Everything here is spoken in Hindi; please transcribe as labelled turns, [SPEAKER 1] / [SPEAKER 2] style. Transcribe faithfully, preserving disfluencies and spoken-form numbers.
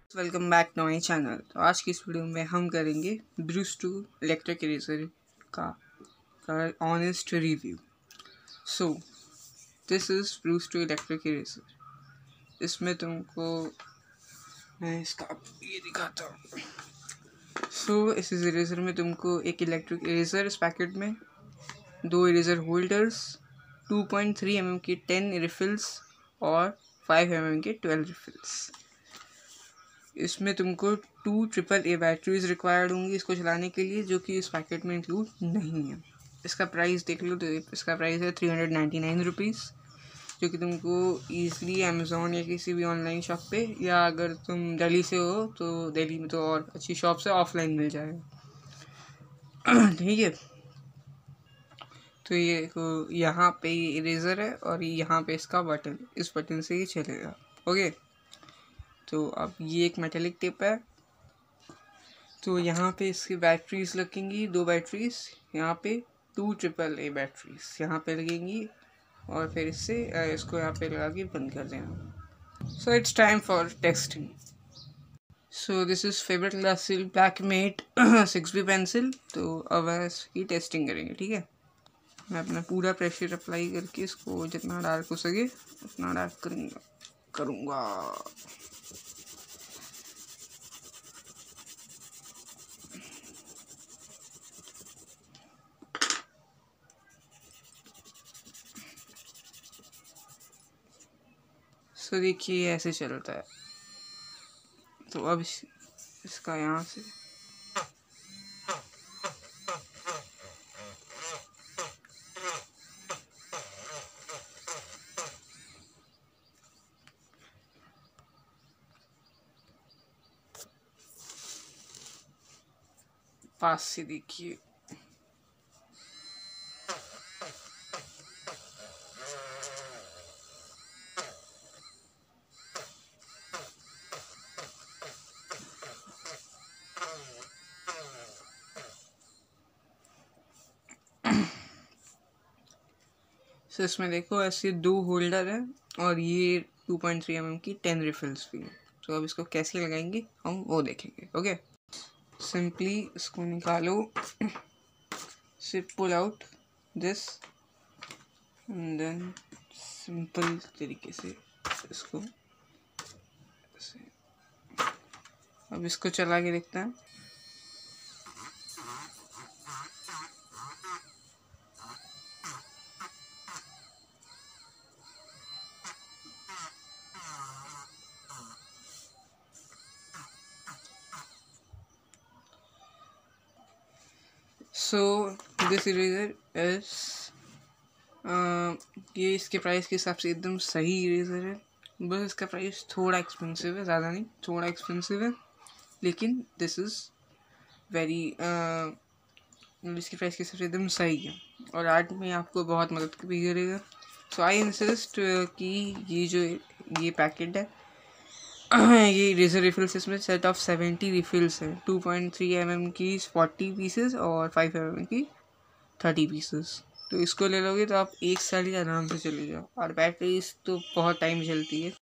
[SPEAKER 1] Welcome back to my channel. तो आज की इस वीडियो में हम करेंगे ब्रूस टू इलेक्ट्रिक इरेजर का honest review. So this is Brustro electric eraser. इसमें तुमको मैं इसका ये दिखाता हूँ। सो so, इस इरेजर में तुमको एक इलेक्ट्रिक इरेजर इस पैकेट में, दो eraser holders, two point three M M की टेन रिफिल्स और फाइव एम एम के ट्वेल्व रिफिल्स। इसमें तुमको two triple A batteries required होंगी इसको चलाने के लिए, जो कि इस पैकेट में इंक्लूड नहीं है। इसका प्राइस देख लो तो इसका प्राइस है three hundred ninety nine rupees, जो कि तुमको ईज़िली अमेज़ॉन या किसी भी ऑनलाइन शॉप पे, या अगर तुम दिल्ली से हो तो दिल्ली में तो और अच्छी शॉप से ऑफलाइन मिल जाएगा। ठीक है, तो ये यहाँ पे ये इरेज़र है और यहाँ पे इसका बटन, इस बटन से ये चलेगा। ओके, तो अब ये एक मेटेलिक टिप है। तो यहाँ पे इसकी बैटरीज लगेंगी, दो बैटरीज यहाँ पे, टू ट्रिपल ए बैटरीज यहाँ पे लगेंगी, और फिर इससे इसको यहाँ पे लगा के बंद कर देना। So it's time for testing. So this is favourite classic blackmate six B pencil. तो अब इसकी टेस्टिंग करेंगे। ठीक है, मैं अपना पूरा प्रेशर अप्लाई करके इसको जितना डार्क हो सके उतना डार्क करूँगा करूँगा सो so, देखिए ऐसे चलता है। तो अब इस, इसका यहाँ से पास से देखिए। सो इसमें देखो ऐसे दो होल्डर है और ये two point three M M की टेन रिफिल्स भी हैं। तो अब इसको कैसे लगाएंगे हम वो देखेंगे। ओके, सिंपली इसको निकालो, से pull out this and then simple तरीके से इसको ऐसे। अब इसको चला के देखते हैं। सो दिस इरेजर इज ये इसके प्राइस के हिसाब से एकदम सही इरेजर है। बस इसका प्राइस थोड़ा एक्सपेंसिव है, ज़्यादा नहीं, थोड़ा एक्सपेंसिव है, लेकिन दिस इज़ वेरी इसके प्राइस के हिसाब से एकदम सही है और आर्ट में आपको बहुत मदद भी करेगा। सो आई इंसिस्ट कि ये जो ये पैकेट है ये इरेजर रिफिल्स, इसमें सेट ऑफ सेवेंटी रिफिल्स है, two point three M M की फोर्टी पीसेस और फाइव एम एम की थर्टी पीसेस। तो इसको ले लोगे तो आप एक साल ही आराम से चले जाओ, और बैटरीज तो बहुत टाइम चलती है।